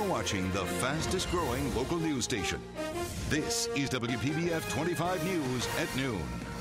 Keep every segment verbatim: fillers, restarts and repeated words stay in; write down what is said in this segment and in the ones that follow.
watching the fastest growing local news station. This is W P B F twenty-five News at noon.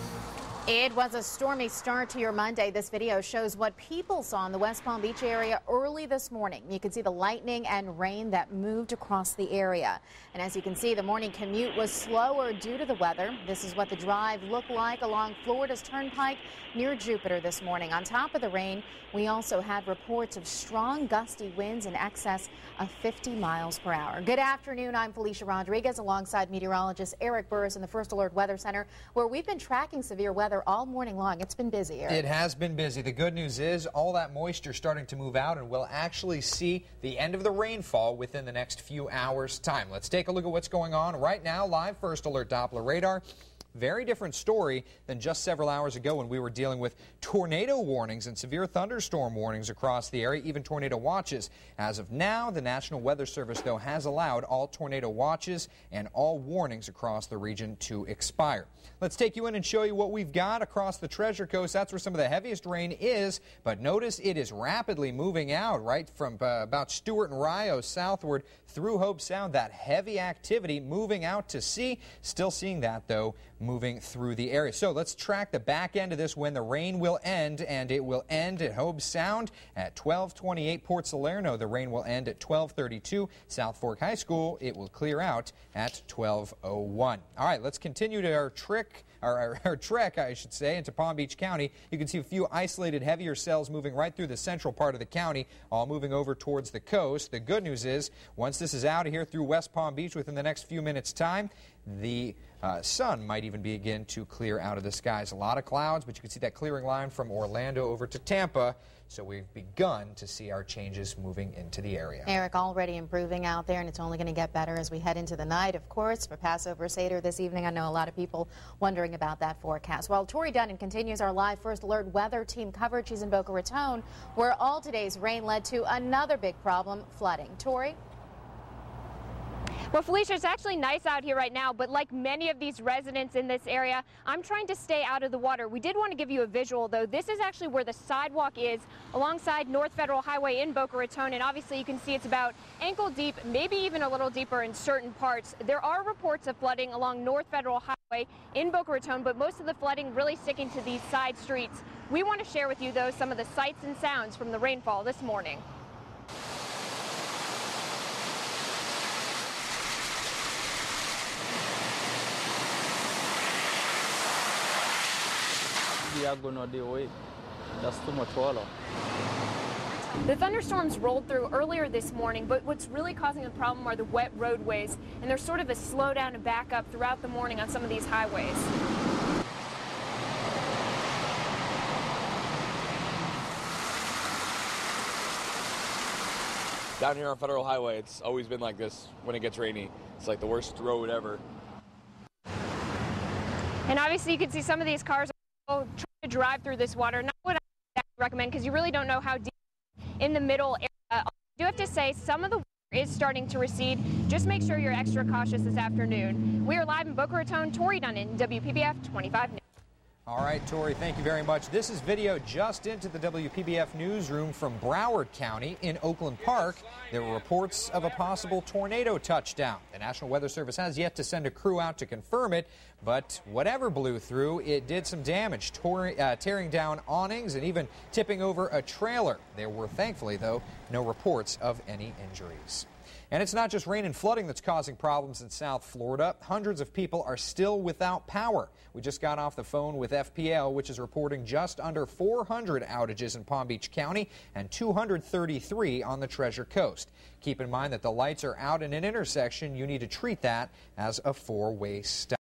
It was a stormy start to your Monday. This video shows what people saw in the West Palm Beach area early this morning. You can see the lightning and rain that moved across the area. And as you can see, the morning commute was slower due to the weather. This is what the drive looked like along Florida's Turnpike near Jupiter this morning. On top of the rain, we also had reports of strong gusty winds in excess of fifty miles per hour. Good afternoon. I'm Felicia Rodriguez alongside meteorologist Eric Burris in the First Alert Weather Center, where we've been tracking severe weather all morning long. It's been busy, Eric. It has been busy. The good news is all that moisture starting to move out, and we'll actually see the end of the rainfall within the next few hours' time. Let's take a look at what's going on right now. Live First Alert Doppler radar. Very different story than just several hours ago when we were dealing with tornado warnings and severe thunderstorm warnings across the area, even tornado watches. As of now, the National Weather Service, though, has allowed all tornado watches and all warnings across the region to expire. Let's take you in and show you what we've got across the Treasure Coast. That's where some of the heaviest rain is, but notice it is rapidly moving out right from uh, about Stewart and Rio southward through Hope Sound. That heavy activity moving out to sea. Still seeing that, though, moving through the area. So let's track the back end of this when the rain will end, and it will end at Hobe Sound at twelve twenty-eight. Port Salerno, the rain will end at twelve thirty-two. South Fork High School, it will clear out at twelve oh one. All right, let's continue to our trick, our, our, our trek, I should say, into Palm Beach County. You can see a few isolated heavier cells moving right through the central part of the county, all moving over towards the coast. The good news is, once this is out of here through West Palm Beach within the next few minutes' time, the uh, sun might even begin to clear out of the skies. A lot of clouds, but you can see that clearing line from Orlando over to Tampa. So we've begun to see our changes moving into the area. Eric, already improving out there, and it's only going to get better as we head into the night, of course, for Passover Seder this evening. I know a lot of people wondering about that forecast. While Tori Dunnan continues our live First Alert weather team coverage, she's in Boca Raton, where all today's rain led to another big problem, flooding. Tori? Well, Felicia, it's actually nice out here right now, but like many of these residents in this area, I'm trying to stay out of the water. We did want to give you a visual, though. This is actually where the sidewalk is alongside North Federal Highway in Boca Raton, and obviously you can see it's about ankle deep, maybe even a little deeper in certain parts. There are reports of flooding along North Federal Highway in Boca Raton, but most of the flooding really sticking to these side streets. We want to share with you, though, some of the sights and sounds from the rainfall this morning. That's too much water. The thunderstorms rolled through earlier this morning, but what's really causing the problem are the wet roadways, and there's sort of a slowdown and backup throughout the morning on some of these highways. Down here on Federal Highway, it's always been like this when it gets rainy. It's like the worst road ever. And obviously you can see some of these cars are trying to drive through this water. Not what I recommend, because you really don't know how deep in the middle area. I do have to say some of the water is starting to recede. Just make sure you're extra cautious this afternoon. We are live in Boca Raton. Tori Dunnan, W P B F twenty-five News. All right, Tori, thank you very much. This is video just into the W P B F newsroom from Broward County in Oakland Park. There were reports of a possible tornado touchdown. The National Weather Service has yet to send a crew out to confirm it, but whatever blew through, it did some damage, tor uh, tearing down awnings and even tipping over a trailer. There were, thankfully, though, no reports of any injuries. And it's not just rain and flooding that's causing problems in South Florida. Hundreds of people are still without power. We just got off the phone with F P L, which is reporting just under four hundred outages in Palm Beach County and two hundred thirty-three on the Treasure Coast. Keep in mind that the lights are out in an intersection. You need to treat that as a four-way stop.